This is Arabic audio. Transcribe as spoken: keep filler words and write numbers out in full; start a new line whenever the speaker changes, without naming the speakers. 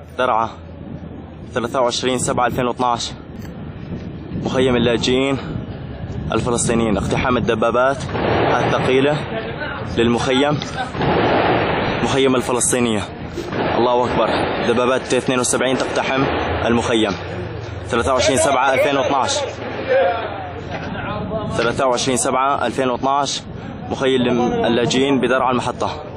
درعا ثلاثة وعشرين سبعة ألفين واثناشر. مخيم اللاجئين الفلسطينيين، اقتحام الدبابات الثقيلة للمخيم، مخيم الفلسطينية. الله أكبر، دبابات اثنين وسبعين تقتحم المخيم. ثلاثة وعشرين سبعة ألفين واثناشر ثلاثة وعشرين سبعة ألفين واثناشر، مخيم اللاجئين بدرعا المحطة.